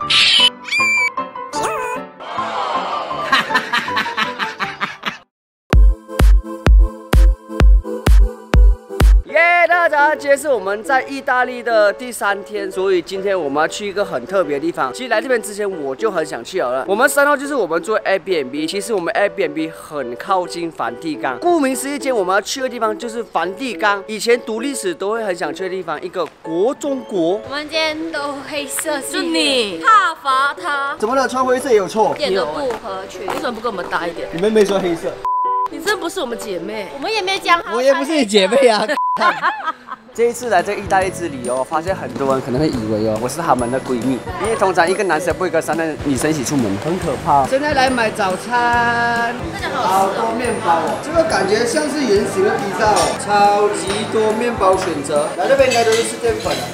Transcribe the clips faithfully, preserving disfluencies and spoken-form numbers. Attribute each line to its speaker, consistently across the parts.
Speaker 1: 大家今天是我们在意大利的第三天，所以今天我们要去一个很特别的地方。其实来这边之前我就很想去了。我们三号就是我们做 Airbnb， 其实我们 Airbnb 很靠近梵蒂冈。顾名思义，今天我们要去的地方就是梵蒂冈。以前读历史都会很想去的地方，一个国中国。
Speaker 2: 我们今天都黑色系，
Speaker 3: 就你
Speaker 2: 怕罚他，
Speaker 1: 怎么了？穿灰色也有错？
Speaker 2: 一点都不合群。
Speaker 3: 为什么不跟我们搭一点？
Speaker 1: 你们没说黑色。
Speaker 3: 你真不是我们姐妹，
Speaker 2: 我们也没讲好。
Speaker 1: 我也不是你姐妹啊。这一次来这个意大利之旅哦，发现很多人可能会以为哦，我是他们的闺蜜，因为通常一个男生不会跟三个女生一起出门，很可怕。现在来买早餐，好多面包哦，这个感觉像是圆形的披萨哦，超级多面包选择。来这边应该都是吃淀粉的。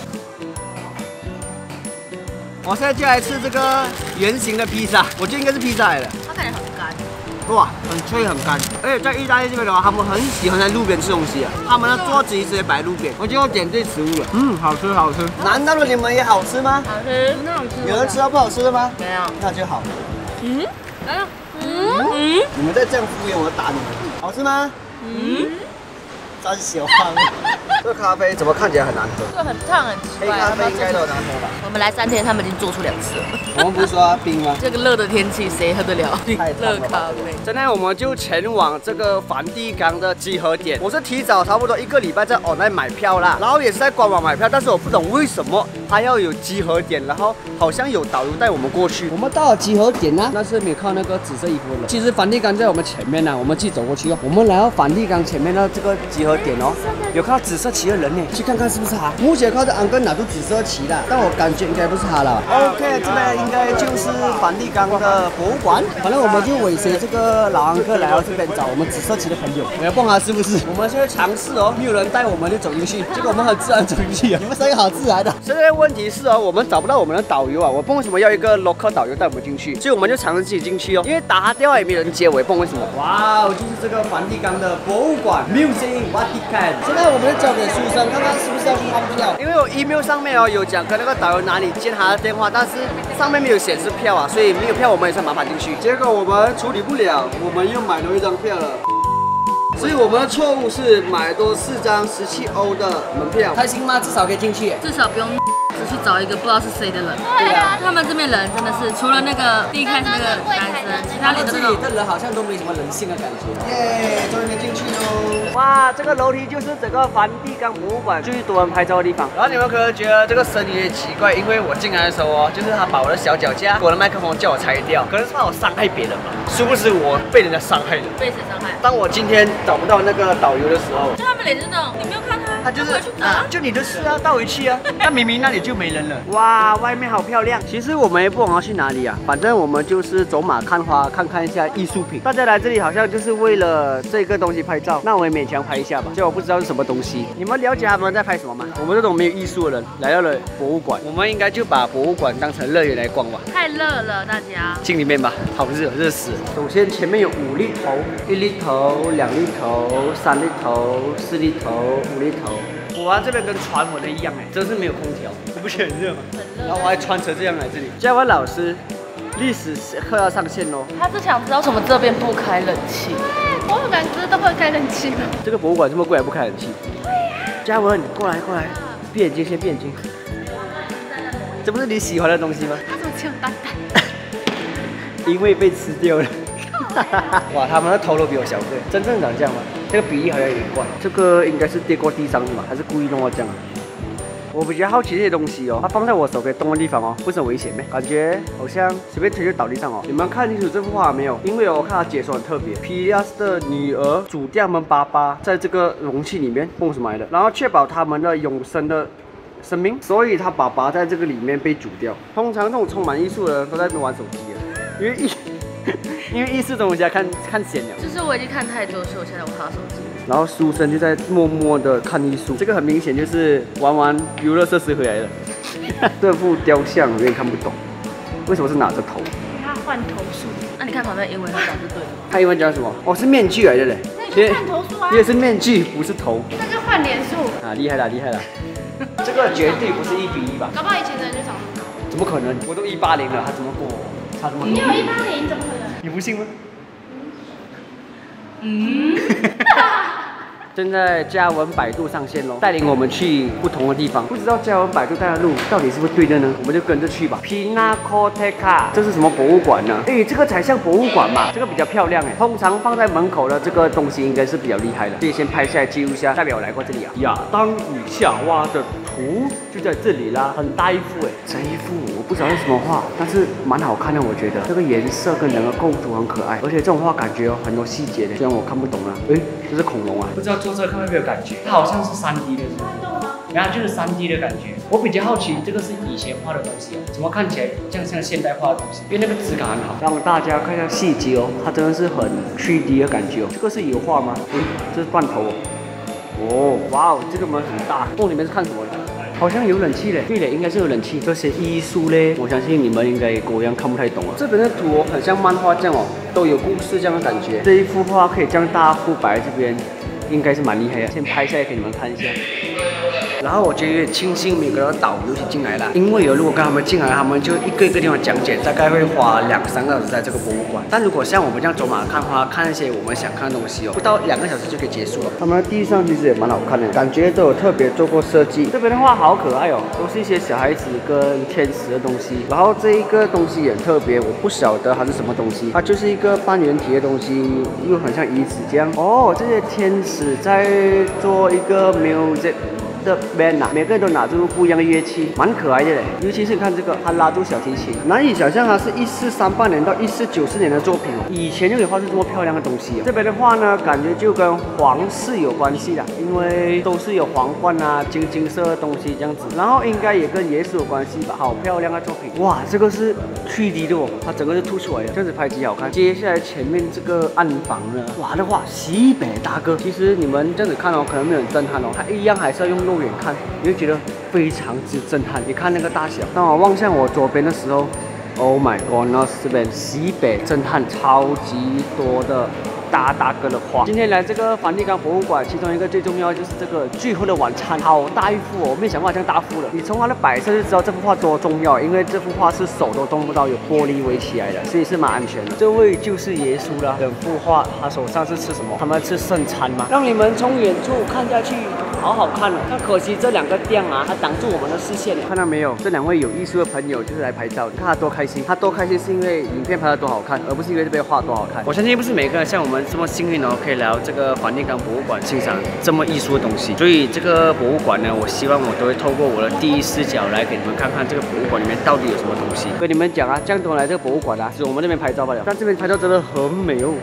Speaker 1: 我现在就来吃这个圆形的披萨，我觉得应该是披萨来的。
Speaker 3: 它看起来很干。
Speaker 1: 哇，很脆很干，而且在意大利这边的话，他们很喜欢在路边吃东西啊。他们的桌子直接摆路边，我就要点对食物了。嗯，好吃好吃。难道你们也好吃吗？
Speaker 3: 好吃，
Speaker 2: 那好吃。
Speaker 1: 有人吃到不好吃的吗？
Speaker 3: 没有，
Speaker 1: 那就好。
Speaker 3: 嗯，来了，
Speaker 2: 嗯
Speaker 3: 嗯，
Speaker 1: 你们再这样敷衍我，打你们。好吃吗？
Speaker 3: 嗯，
Speaker 1: 真喜欢。这个咖啡怎么看起来很难喝？
Speaker 3: 这个很烫很奇怪。
Speaker 1: 黑咖啡应该都很难喝吧？
Speaker 3: 我们来三天，他们已经做出两次了。
Speaker 1: 我们不是说要冰吗？
Speaker 3: 这个热的天气谁喝得了？热咖啡。
Speaker 1: 现在我们就前往这个梵蒂冈的集合点。我是提早差不多一个礼拜在 online 买票啦，然后也是在官网买票，但是我不懂为什么它要有集合点，然后好像有导游带我们过去。我们到了集合点呢，但是没有看到那个紫色衣服的人。其实梵蒂冈在我们前面呢，我们自己走过去哦。我们来到梵蒂冈前面的这个集合点哦，有看到紫色旗的人呢，去看看是不是他。目前看到安哥拿出紫色旗了，但我感觉应该不是他了。OK， 这边应该就是梵蒂冈的博物馆。反正我们就尾随这个老安哥来到这边找我们紫色旗的朋友。我要蹦他是不是？我们现在尝试哦，没有人带我们就走进去，结果我们很自然走进去啊。你们三个好自然的。现在问题是哦，我们找不到我们的导游啊。我蹦为什么要一个 local 导游带我们进去？所以我们就尝试自己进去哦。因为打电话也没人接，我也蹦为什么？哇哦，就是这个梵蒂冈的博物馆 Museum Vatican。现在我们就交给书生，看看是不是要去看票。因为我 email 上面哦有讲跟那个导游哪里接他的电话，但是上面没有显示票啊，所以没有票我们也是麻烦进去。结果我们处理不了，我们又买多一张票了。所以我们的错误是买多四张十七欧的门票。开心吗？至少可以进去。
Speaker 3: 至少不用只去找一个不知道是谁的人。对啊，他们这边人真的是除了那个第一开始那个男生，其他连这里
Speaker 1: 的人好像都没什么人性的感觉。耶，终于可以进去喽！哇，这个楼梯就是整个梵蒂冈博物馆最多人拍照的地方。然后你们可能觉得这个声音有点奇怪，因为我进来的时候哦，就是他把我的小脚架、我的麦克风叫我拆掉，可能是怕我伤害别人吧。殊不知我被人家伤害了。
Speaker 3: 被谁伤害？
Speaker 1: 当我今天找不到那个导游的时候，
Speaker 3: 就他们脸是那种，你没有看他，
Speaker 1: 他就是
Speaker 3: 回去找
Speaker 1: 啊，就你的事啊，倒回去啊。但明明那里就没人了。哇，外面好漂亮。其实我们也不懂要去哪里啊，反正我们就是走马看花，看看一下艺术品。大家来这里好像就是为了这个东西拍照，那我也勉强拍一下吧。虽然我不知道是什么东西，你们了解他们在拍什么吗？我们这种没有艺术的人来到了博物馆，我们应该就把博物馆当成乐园来逛吧。
Speaker 3: 太热了，大家
Speaker 1: 进里面吧，好热，热死了。首先前面有五粒头，一粒头、两粒头、三粒头、四粒头、五粒头。果然这边跟传闻的一样哎，真是没有空调，你不觉得很热吗？
Speaker 3: 很热。
Speaker 1: 然后我还穿成这样来这里。嘉文老师，历史课要上线喽。
Speaker 3: 他是想知道为什么这边不开冷气？
Speaker 2: 对，博物馆不是都会开冷气吗？
Speaker 1: 这个博物馆这么贵还不开冷气？对呀。嘉文，过来过来，闭眼睛先闭眼睛。这不是你喜欢的东西吗？
Speaker 2: 他怎么只有蛋蛋？
Speaker 1: 因为被吃掉了。哇，他们的头都比我小个，真正长这样吗？这个比例好像有点怪，这个应该是跌过地上的嘛，还是故意弄到这样啊？我比较好奇这些东西哦，它放在我手可以动的地方哦，不是很危险咩？感觉好像随便推就倒地上哦。你们看清楚这幅画没有？因为我看它解说很特别，皮利亚斯的女儿主将们爸爸在这个容器里面蹦出来的，然后确保他们的永生的生命，所以他爸爸在这个里面被煮掉。通常这种充满艺术的人都在那边玩手机啊，因为艺。因为艺术东西要看看闲了，
Speaker 3: 就是我已经看太多，所以我现在我滑手机。
Speaker 1: 然后书生就在默默的看艺术，这个很明显就是玩完游乐设施回来的。这幅雕像我有点看不懂，为什么是拿着头？
Speaker 2: 他换头术。
Speaker 3: 那、啊、你看旁边英文讲就对了。
Speaker 1: 他英文讲什么？哦，是面具来的嘞。
Speaker 2: 那你换头术啊？
Speaker 1: 因为是面具，不是头。
Speaker 2: 那就换脸术。
Speaker 1: 啊，厉害了，厉害了。这个绝对不是一比一吧？
Speaker 2: 搞不好以前的人就长得。
Speaker 1: 怎么可能？我都一八零了，他怎么过我？他怎么？
Speaker 2: 你有一八零，怎么可能？
Speaker 1: 你不信吗？
Speaker 3: 嗯。
Speaker 1: 现在嘉文百度上线喽，带领我们去不同的地方。不知道嘉文百度带的路到底是不是对的呢？我们就跟着去吧。Pinacoteca， 这是什么博物馆呢？哎，这个才像博物馆嘛，这个比较漂亮哎。通常放在门口的这个东西应该是比较厉害的，所以先拍下来记录一下，代表我来过这里啊。亚当与夏娃的图就在这里啦，很大一幅哎。这一幅我不知道是什么画，但是蛮好看的，我觉得这个颜色跟整个构图很可爱，而且这种画感觉有很多细节的，虽然我看不懂啊。哎，这是恐龙啊，不知道。坐车看会不会有感觉？它好像是 三 D 的，是不是？然后就是 三 D 的感觉。我比较好奇，这个是以前画的东西哦，怎么看起来像像现代化的东西？因为那个质感很好，让大家看一下细节哦，它真的是很 三 D 的感觉哦。这个是油画吗？嗯，这是罐头哦。哦，哇哦，这个门很大。哦，里面是看什么的？好像有冷气嘞，对嘞，应该是有冷气。这些艺术嘞，我相信你们应该跟我一样看不太懂啊。这边的图哦，很像漫画这样哦，都有故事这样的感觉。这一幅画可以这样大幅摆在这边。应该是蛮厉害的，先拍下来给你们看一下。然后我觉得有点庆幸每个导游一起进来了，因为有如果跟他们进来，他们就一个一个地方讲解，大概会花两三个小时在这个博物馆。但如果像我们这样走马看花，看一些我们想看的东西哦，不到两个小时就可以结束了。他们的地上其实也蛮好看的，感觉都有特别做过设计。这边的话好可爱哦，都是一些小孩子跟天使的东西。然后这一个东西也特别，我不晓得它是什么东西，它就是一个半圆体的东西，又很像椅子这样。哦，这些天使在做一个 music。的 band 啊，每个人都拿出不一样的乐器，蛮可爱的嘞。尤其是看这个，他拉住小提琴，难以想象它是一四三八年到一四九四年的作品哦。以前就可以画出这么漂亮的东西哦。这边的话呢，感觉就跟皇室有关系啦，因为都是有皇冠啊、金金色的东西这样子。然后应该也跟耶稣有关系吧？好漂亮的作品，哇，这个是 三 D 的哦，它整个是凸出来的，这样子拍极好看。接下来前面这个暗房呢，哇的话，西北大哥，其实你们这样子看哦，可能没有很震撼哦，它一样还是要用肉眼看，你会觉得非常之震撼。你看那个大小，当我望向我左边的时候 ，Oh my god， 那这边西北震撼超级多的。大大个的画。今天来这个梵蒂冈博物馆，其中一个最重要的就是这个最后的晚餐，好大一幅哦，我没想到这样大幅了。你从它的摆设就知道这幅画多重要，因为这幅画是手都动不到，有玻璃围起来的，所以是蛮安全的。这位就是耶稣了，整幅画他手上是吃什么？他们吃圣餐吗？让你们从远处看下去，好好看哦。但可惜这两个店啊，它挡住我们的视线，看到没有？这两位有艺术的朋友就是来拍照，你看他多开心，他多开心是因为影片拍得多好看，而不是因为这边画多好看。我相信不是每个人像我们这么幸运哦，可以来到这个梵蒂冈博物馆欣赏这么艺术的东西。所以这个博物馆呢，我希望我都会透过我的第一视角来给你们看看这个博物馆里面到底有什么东西。跟你们讲啊，这样多来这个博物馆啊，是我们那边拍照罢了，但这边拍照真的很美哦。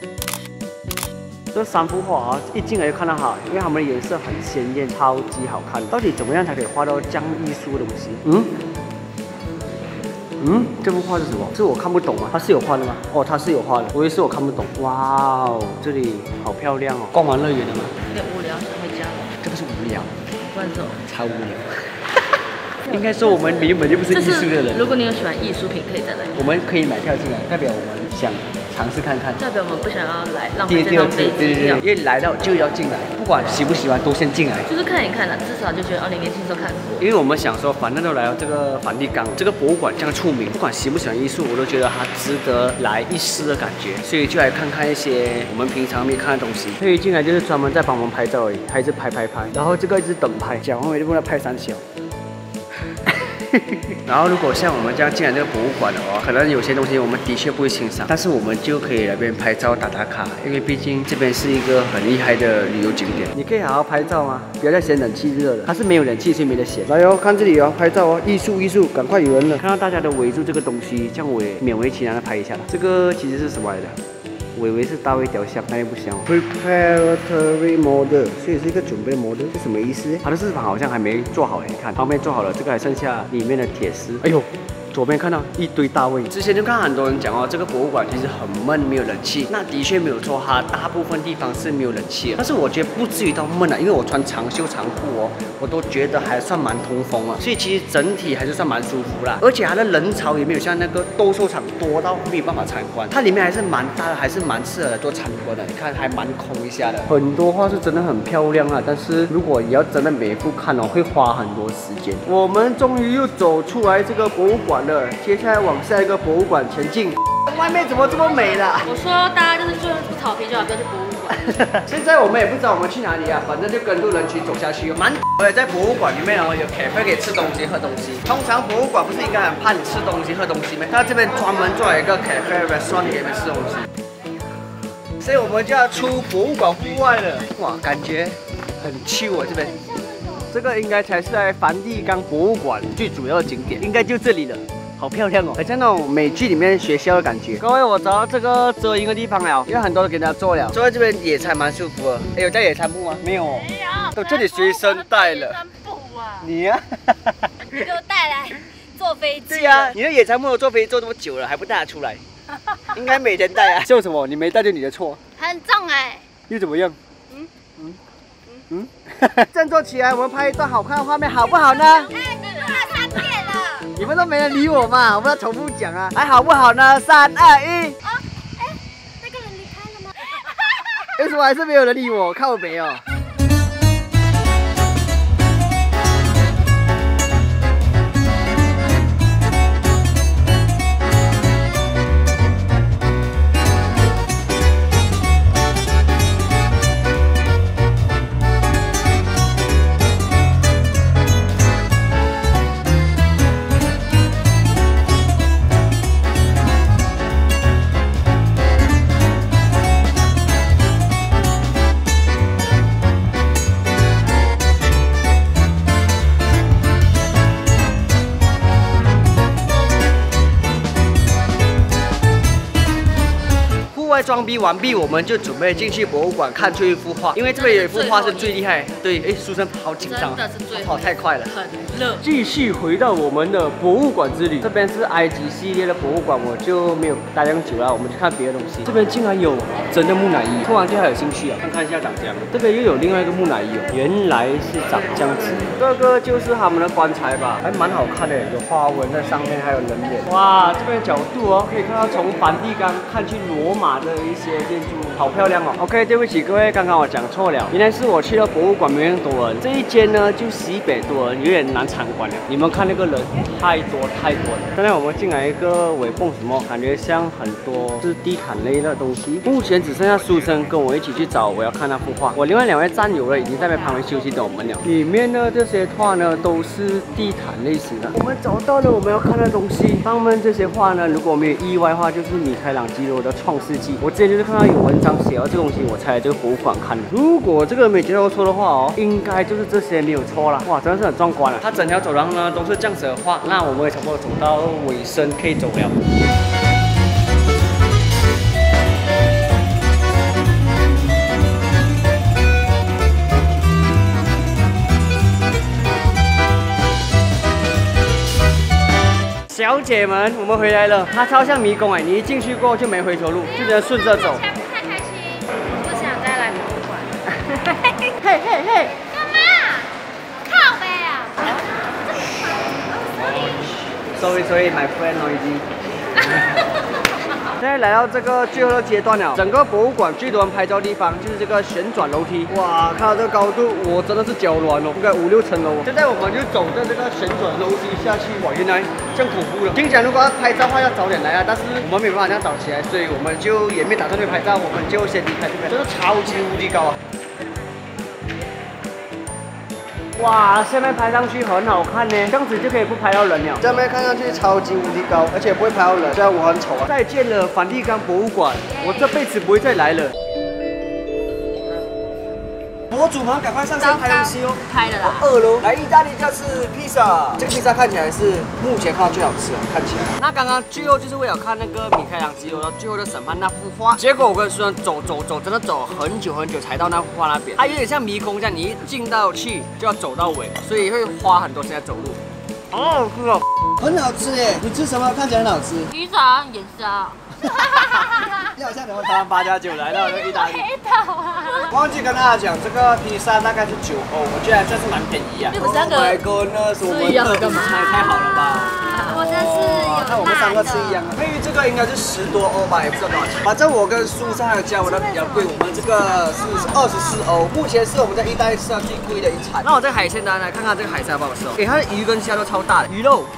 Speaker 1: 这三幅画啊，一进来就看到它，因为它们的颜色很鲜艳，超级好看。到底怎么样才可以画到这样艺术的东西？嗯。嗯，这幅画是什么？这我看不懂啊，它是有画的吗？哦，它是有画的，我以为是我看不懂。哇哦，这里好漂亮哦！逛完乐园了吗？
Speaker 3: 有点无聊，想回家了。
Speaker 1: 这个是无聊，
Speaker 3: 不然走。
Speaker 1: 超无聊。应该说我们原本就不是艺术的人。
Speaker 3: 如果你有喜欢艺术品，可以再来。
Speaker 1: 我们可以买票进来，代表我们想尝试看看。
Speaker 3: 代表我们不想要来浪费这张飞机票。
Speaker 1: 因为来到就要进来，不管喜不喜欢都先进来。
Speaker 3: 就是看一看啦，至少就觉得哦，你年轻时候看过。
Speaker 1: 因为我们想说，反正都来到这个梵蒂冈这个博物馆这样出名，不管喜不喜欢艺术，我都觉得它值得来一试的感觉，所以就来看看一些我们平常没看的东西。所以进来就是专门在帮我们拍照而已，还是拍拍拍。然后这个一直等拍，讲完我就不能拍三小。然后如果像我们这样进来这个博物馆的话，可能有些东西我们的确不会欣赏，但是我们就可以来这边拍照打打卡，因为毕竟这边是一个很厉害的旅游景点。你可以好好拍照吗？不要再嫌冷气热了，它是没有冷气，所以没得嫌。来哦，看这里哦，拍照哦，艺术艺术，赶快有人了。看到大家都围住这个东西，这样我也勉为其难的拍一下了。这个其实是什么来的？我以为是大卫雕像，但也不像。Preparatory model， 所以是一个准备 model， 是什么意思？它的翅膀好像还没做好，你看旁边做好了，这个还剩下里面的铁丝。哎呦， 左边看到一堆大卫。之前就看很多人讲哦，这个博物馆其实很闷，没有冷气。那的确没有错，它大部分地方是没有冷气的。但是我觉得不至于到闷啊，因为我穿长袖长裤哦，我都觉得还算蛮通风啊。所以其实整体还是算蛮舒服啦。而且它的人潮也没有像那个斗兽场多到没有办法参观。它里面还是蛮大的，还是蛮适合来做参观的。你看还蛮空一下的，很多画是真的很漂亮啊。但是如果你要真的每一幅看哦，会花很多时间。我们终于又走出来这个博物馆了，接下来往下一个博物馆前进。外面怎么这么美啦？
Speaker 3: 我说大家就是去草皮就好，不要去博物馆。
Speaker 1: 现在我们也不知道我们去哪里啊，反正就跟着人群走下去。蛮的，在博物馆里面哦，有 cafe 可以吃东西、喝东西。通常博物馆不是应该很怕你吃东西、喝东西吗？他这边专门做了一个 cafe restaurant 给你们吃东西。所以我们就要出博物馆户外了。哇，感觉很 chill 啊这边。这个应该才是在梵蒂冈博物馆最主要的景点，应该就这里了。好漂亮哦，很像那种美剧里面学校的感觉。各位，我找到这个遮阴的地方了，因为很多人给大家坐了，坐在这边野餐蛮舒服的。哎，有带野餐布吗？没有哦，
Speaker 2: 没有，
Speaker 1: 都这里随身带了。
Speaker 2: 野餐布啊？
Speaker 1: 你呀、啊？
Speaker 2: 你给我带来坐飞机。
Speaker 1: 对呀、啊，你的野餐布都坐飞机坐这么久了，还不带它出来？应该每天带啊。笑什么？你没带就你的错。
Speaker 2: 很重哎。
Speaker 1: 又怎么样？嗯嗯嗯。振作起来，我们拍一段好看的画面，好不好呢？
Speaker 2: 哎，你录了三遍了。
Speaker 1: 你们都没人理我嘛，我们要重复讲啊，还好不好呢？三二一。
Speaker 2: 哦，哎，那个人离开了吗？
Speaker 1: 为什么还是没有人理我？靠北哦。装逼完毕，我们就准备进去博物馆看最后一幅画，因为这边有一幅画是最厉害。对，哎，书生好紧张，
Speaker 3: 真的是最
Speaker 1: 跑太快了，
Speaker 3: 很热。
Speaker 1: 继续回到我们的博物馆之旅，这边是埃及系列的博物馆，我就没有待这样久了，我们去看别的东西。这边竟然有真的木乃伊，突然对它有兴趣啊，看看一下长这样。这边又有另外一个木乃伊哦，原来是长这样子。这个就是他们的棺材吧，还蛮好看的，有花纹在上面，还有人脸。哇，这边角度哦，可以看到从梵蒂冈看去罗马的一些建筑，好漂亮哦。OK， 对不起各位，刚刚我讲错了，原来是我去了博物馆没人多人，这一间呢就西北多人，有点难参观了。你们看那个人太多太多了。现在我们进来一个尾泵什么，感觉像很多是地毯类的东西。目前只剩下书生跟我一起去找我要看那幅画，我另外两位战友呢已经在那旁边休息等我们了。里面呢这些画呢都是地毯类型的。我们找到了我们要看的东西，上面这些画呢，如果没有意外的话，就是米开朗基罗的《创世纪》。我之前就是看到有文章写到这个东西，我才来这个博物馆看的。如果这个没记错的话哦，应该就是这些没有错啦。哇，真的是很壮观了。它整条走廊呢都是这样子的画，那我们也差不多走到尾声，可以走了。小姐们，我们回来了。它超像迷宫哎，你一进去过后就没回头路，就只能顺着走。
Speaker 2: 不太开心，不想再来博物馆。
Speaker 1: 嘿嘿嘿，
Speaker 2: 干嘛？靠背啊！
Speaker 1: Sorry Sorry my friend noisy。现在来到这个最后的阶段了，整个博物馆最多人拍照的地方就是这个旋转楼梯。哇，看到这个高度，我真的是脚软哦，应该五六层楼。现在我们就走着这个旋转楼梯下去，哇，原来这样恐怖了。听讲如果要拍照的话要早点来啊，但是我们没办法这样早起来，所以我们就也没打算去拍照，我们就先离开这边。真的超级无敌高啊！哇，下面拍上去很好看呢，这样子就可以不拍到人了。下面看上去超级无敌高，而且不会拍到人，虽然我很丑啊。再见了，梵蒂冈博物馆，我这辈子不会再来了。博主们赶快上山拍东西哦！
Speaker 3: 拍了啦。
Speaker 1: 饿喽！来意大利就是披萨，这个披萨看起来是目前看到最好吃的，看起来。那刚刚最后就是为了看那个米开朗基罗的最后的审判那幅画，结果我跟苏恩走走走，真的走很久很久才到那幅画那边。它有点像迷宫这样，你一进到去就要走到尾，所以会花很多时间走路。 好好吃哦，很好吃耶！你吃什么？看起来很好吃。
Speaker 3: 披萨也是啊。
Speaker 1: 要像我台湾八加九来到这个意大利。
Speaker 2: 黑道啊！
Speaker 1: 忘记跟大家讲，这个披萨大概是九欧，我觉得真是蛮便宜啊。
Speaker 3: 你们三个
Speaker 1: ，My goodness，我们这干嘛？太好了吧！
Speaker 2: 我这是有
Speaker 1: 看我们三个吃一样啊。配这个应该是十多欧吧，也不知道多少钱。反正我跟苏珊还有加我的比较贵，我们这个是二十四欧，目前是我们在意大利吃到最贵的一餐。那我这个海鲜单来看看这个海鲜好不好吃哦。给它的鱼跟虾都超大的，鱼肉。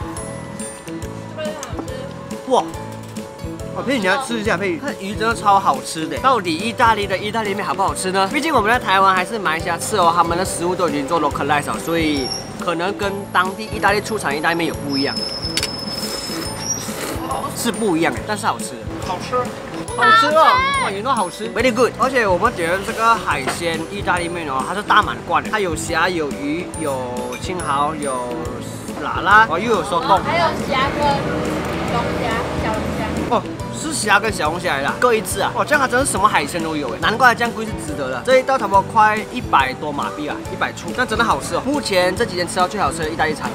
Speaker 1: 哇！哦，佩，你要吃一下佩，看鱼真的超好吃的。到底意大利的意大利面好不好吃呢？毕竟我们在台湾还是马来西亚吃哦，他们的食物都已经做 localize 了，所以可能跟当地意大利出产意大利面有不一样，是不一样哎，但是好吃，好吃。好吃哦，哇，原来好吃 ，very good。而且我们点的这个海鲜意大利面哦，它是大满贯的，它有虾、有鱼、有青蚝、有喇喇，哦，又有手工，
Speaker 2: 还有虾跟龙虾、小龙虾。
Speaker 1: 哦，是虾跟小龙虾来的，各一只啊！哇，这样它真是什么海鲜都有哎，难怪这样贵是值得的。这一道差不多快一百多马币啊，一百出，但真的好吃哦。目前这几天吃到最好吃的意大利餐。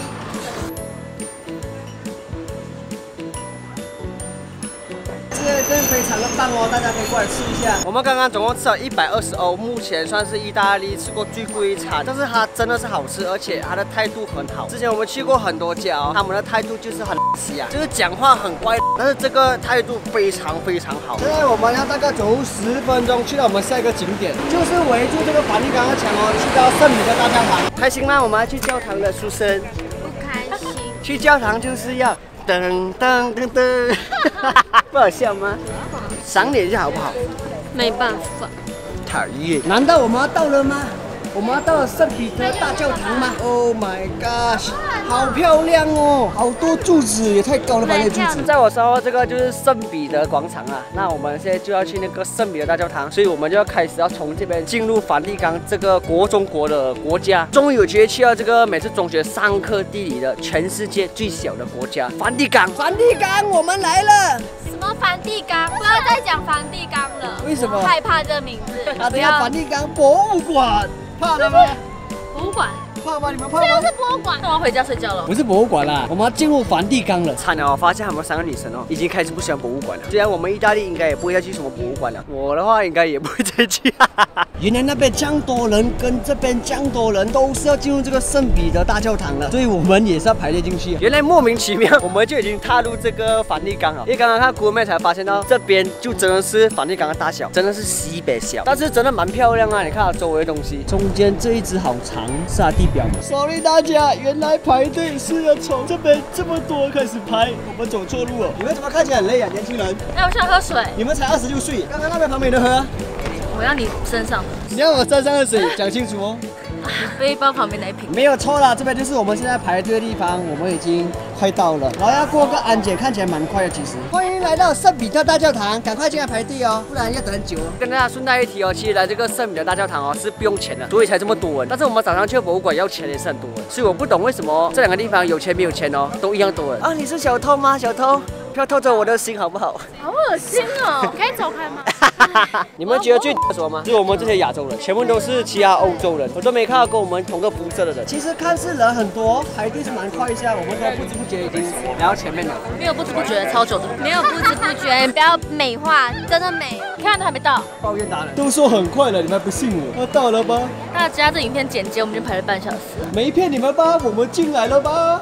Speaker 1: 真的非常的棒哦，大家可以过来吃一下。我们刚刚总共吃了一百二十欧，目前算是意大利吃过最贵一餐，但是它真的是好吃，而且它的态度很好。之前我们去过很多家哦，他们的态度就是很稀啊，就是讲话很乖，但是这个态度非常非常好。现在我们要大概走十分钟去到我们下一个景点，就是围住这个梵蒂冈的墙哦，去到圣彼得大教堂。开心吗？我们要去教堂了，书生。
Speaker 2: 不开心。
Speaker 1: 去教堂就是要。噔噔噔噔，不好笑吗？赏脸一下好不好？
Speaker 3: 没办法。
Speaker 1: 讨厌！难道我们要到了吗？我们要到了圣彼得大教堂吗 ？Oh my gosh， 好漂亮哦！好多柱子，也太高了吧！那柱子。在我身后这个就是圣彼得广场啊。那我们现在就要去那个圣彼得大教堂，所以我们就要开始要从这边进入梵蒂冈这个国中国的国家。终于有机会去到这个每次中学上课地理的全世界最小的国家——梵蒂冈。梵蒂冈，我们来了！
Speaker 2: 什么梵蒂冈？不要再讲梵蒂冈了。
Speaker 1: 为什么？
Speaker 2: 害怕这名字。
Speaker 1: 它叫梵蒂冈博物馆。怕了吗？
Speaker 2: 博物馆？
Speaker 1: 怕吗？你们怕吗？
Speaker 2: 这就是博物馆。
Speaker 3: 那我要回家睡觉了。
Speaker 1: 不是博物馆啦，我们要进入梵蒂冈了。惨了，我发现他们三个女生哦，已经开始不喜欢博物馆了。既然我们意大利应该也不会再去什么博物馆了，我的话应该也不会再去。原来那边这样多人，跟这边这样多人都是要进入这个圣彼得大教堂了，所以我们也是要排队进去。原来莫名其妙，我们就已经踏入这个梵蒂冈了。因为刚刚看 Google Map 才发现到这边就真的是梵蒂冈的大小，真的是西北小，但是真的蛮漂亮啊！你看它周围的东西，中间这一只好长，是它地表吗 ？Sorry 大家，原来排队是要从这边这么多开始排，我们走错路了。你们怎么看起来很累啊，年轻人？
Speaker 3: 哎，我想喝水。
Speaker 1: 你们才二十六岁，刚刚那边旁边的喝。
Speaker 3: 我要你身上的。
Speaker 1: 你要我身上的水，讲清楚哦。
Speaker 3: 背包旁边那一瓶。
Speaker 1: 没有错啦，这边就是我们现在排队的地方，我们已经快到了，然后要过个安检，看起来蛮快的。其实，欢迎来到圣彼得大教堂，赶快进来排队哦，不然要等很久哦。跟大家顺带一提哦，其实来这个圣彼得大教堂哦是不用钱的，所以才这么多人。但是我们早上去博物馆要钱也是很多人，所以我不懂为什么这两个地方有钱没有钱哦，都一样多人啊。你是小偷吗？小偷，不要偷走我的心好不好？
Speaker 2: 好恶心哦！可以走开吗？
Speaker 1: 你们觉得最什么吗？就是我们这些亚洲人，全部都是其他欧洲人，我都没看到跟我们同个肤色的人。其实看似人很多，排队是蛮快一下，我们都不知不觉已经来到前面了。
Speaker 3: 没有不知不觉，超久的。
Speaker 2: 没有不知不觉，你不要美化，真的美。
Speaker 3: 看都还没到，
Speaker 1: 抱怨达人都说很快了，你们还不信我？要到了吧？
Speaker 3: 大家这影片剪接，我们已经排了半小时了。
Speaker 1: 没骗你们吧？我们进来了吧？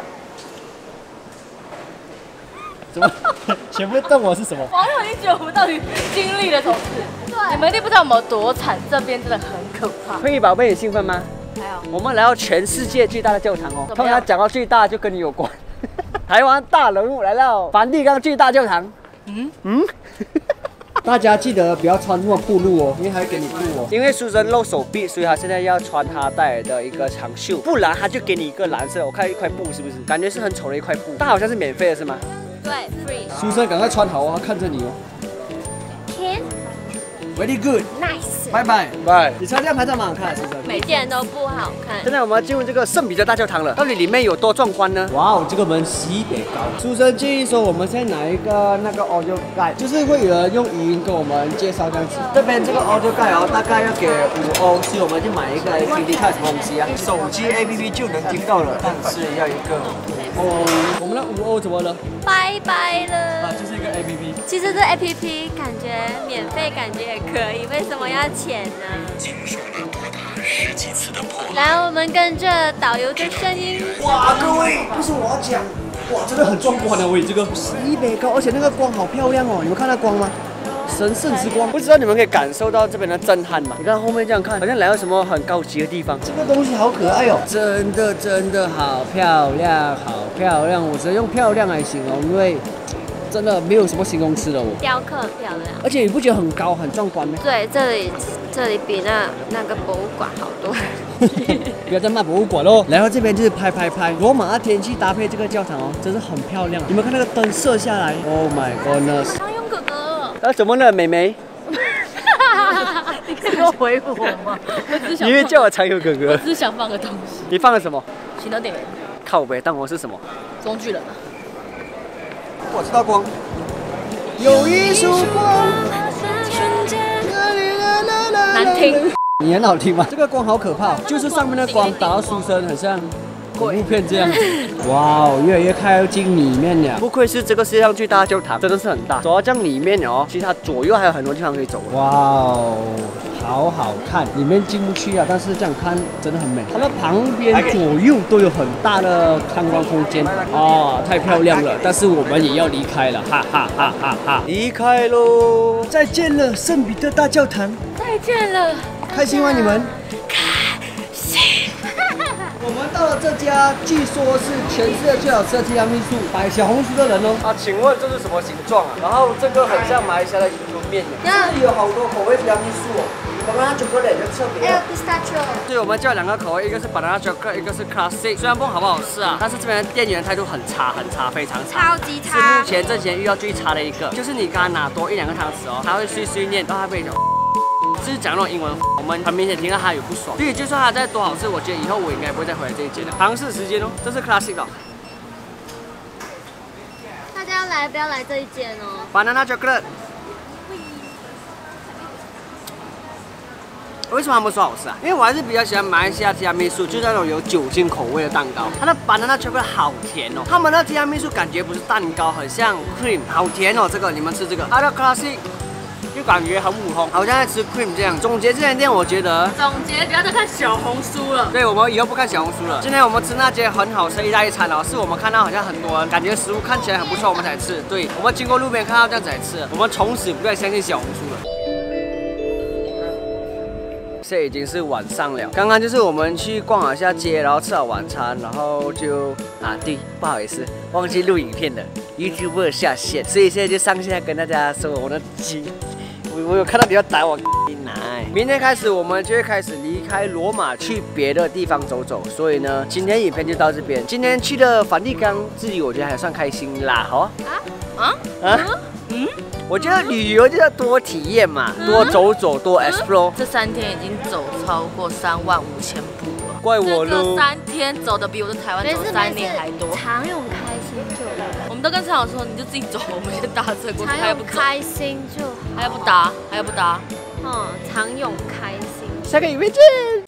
Speaker 1: 怎么？全部瞪我是什么？
Speaker 3: 网友已经觉得我们到底经历了什么事？对，你们一定不知道我们有多惨，这边真的很可怕。
Speaker 1: 慧仪宝贝，你兴奋吗？
Speaker 3: 还有，
Speaker 1: 我们来到全世界最大的教堂哦，通常讲到最大就跟你有关。台湾大人物来到梵蒂冈最大教堂。嗯嗯。大家记得不要穿这么暴露哦，因为还给你布哦。因为苏珊露手臂，所以他现在要穿他带来的一个长袖，不然他就给你一个蓝色。我看一块布是不是？感觉是很丑的一块布，但好像是免费的是吗？
Speaker 2: 对 ，free。
Speaker 1: 苏珊赶快穿好哦，他看着你哦。
Speaker 2: Kiss。
Speaker 1: ，very good，
Speaker 2: nice，
Speaker 1: 拜拜拜。你穿这样拍照蛮好看的，是不是？
Speaker 2: 一点都不好看。
Speaker 1: 现在我们要进入这个圣彼得大教堂了，到底里面有多壮观呢？哇哦，这个门西北高。书生建议说，我们现在拿一个那个 audio guide， 就是会有人用语音跟我们介绍这样子。这边这个 audio guide 哦，大概要给五欧，所以我们就买一个 A P P 看什么东西啊？手机 A P P 就能听到了，但是要一个五欧。我们的五欧怎么了？
Speaker 2: 拜拜了。
Speaker 1: 啊，就是一个 A P P。
Speaker 2: 其实这 A P P 感觉免费，感觉也可以，为什么要钱呢？经受了多达十几次的破坏。来，我们跟着导游的声音。
Speaker 1: 哇，各位，不是我要讲，哇，真的很壮观的喂，这个西北高，而且那个光好漂亮哦，你们看那光吗？神圣之光，不知道你们可以感受到这边的震撼吗？你看后面这样看，好像来到什么很高级的地方。这个东西好可爱哦，真的真的好漂亮，好漂亮，我只能用漂亮来形容，因为真的没有什么形容词了我。
Speaker 2: 雕刻漂亮，
Speaker 1: 而且你不觉得很高很壮观吗？
Speaker 2: 对，这里这里比那那个博物馆好多。
Speaker 1: 不要再骂博物馆喽！来到这边就是拍拍拍，罗马的天气搭配这个教堂哦，真是很漂亮。你们看那个灯射下来 ，Oh my goodness！
Speaker 2: 常勇哥哥，
Speaker 1: 啊，怎么了，妹妹？
Speaker 3: 你可以给我回我吗？我只想，
Speaker 1: 你会叫我常勇哥哥？
Speaker 3: 我只是想放个东西。
Speaker 1: 你放了什么？
Speaker 3: 行动电源。
Speaker 1: 靠北，但我是什么？
Speaker 3: 工具人。
Speaker 1: 我知道光。有一束光。
Speaker 3: 难听。
Speaker 1: 你很好听吗？这个光好可怕，就是上面的光打到书生，很像恐怖片这样。哇哦，越来越靠近里面了。不愧是这个世界上最大的教堂，真的是很大。走到这样里面哦，其实它左右还有很多地方可以走。哇哦，好好看，里面进不去啊，但是这样看真的很美。它的旁边左右都有很大的参观空间啊，太漂亮了。但是我们也要离开了，哈哈哈哈哈！离开喽，再见了，圣彼得大教堂。
Speaker 2: 再见了。
Speaker 1: 开心吗？你们？
Speaker 2: 开心。
Speaker 1: 我们到了这家，据说是全世界最好吃的提拉米苏，摆小红书的人哦。啊，请问这是什么形状啊？然后这个很像马来西亚的云吞面，这里有好多口味提拉米苏哦。刚刚巧克力就特别。还有 pistachio。所以我们叫两个口味，一个是 banana chocolate， 一个是 classic。虽然不好不好吃啊，但是这边的店员态度很差，很差，非常差，
Speaker 2: 超级差。
Speaker 1: 是目前这几天遇到最差的一个，就是你刚刚拿多一两个汤匙哦，他会碎碎念，然后他被讲。就是讲那种英文，我们很明显听到他有不爽。所以就算他再多好吃，我觉得以后我应该不会再回来这一间了。尝试时间哦，这是 classic 的。
Speaker 2: 大家要来不要来这一间哦
Speaker 1: ？Banana chocolate。为什么他们说好吃啊？因为我还是比较喜欢马来西亚提拉米苏，就是那种有酒精口味的蛋糕。它的 banana chocolate 好甜哦，他们的提拉米苏感觉不是蛋糕，很像 cream， 好甜哦。这个你们吃这个，它的 classic。就感觉很普通，好像在吃 cream 这样。总结这间店，我觉得
Speaker 3: 总结不要再看小红书了。
Speaker 1: 对，我们以后不看小红书了。今天我们吃那间很好吃的意大利餐哦，是我们看到好像很多人感觉食物看起来很不错，我们才吃。对，我们经过路边看到这样子才吃，我们从此不再相信小红书了。现在已经是晚上了，刚刚就是我们去逛了一下街，然后吃了晚餐，然后就啊对，不好意思，忘记录影片了 ，YouTube 下线，所以现在就上线跟大家说我的鸡。我我有看到你要打我奶。明天开始我们就会开始离开罗马，去别的地方走走。所以呢，今天影片就到这边。今天去的梵蒂冈，自己我觉得还算开心啦，好啊啊啊嗯，我觉得旅游就要多体验嘛，多走走，多 explore。
Speaker 3: 这三天已经走超过三万五千步了，
Speaker 1: 怪我喽。
Speaker 3: 这三天走的比我在台湾走三年还多。
Speaker 2: 常勇开心就好。
Speaker 3: 我们都跟常勇说，你就自己走，我们先搭车过去。
Speaker 2: 常勇开心就好。
Speaker 3: 还要不搭，还要不搭。
Speaker 2: 嗯，常勇开心。
Speaker 1: 下个影片见。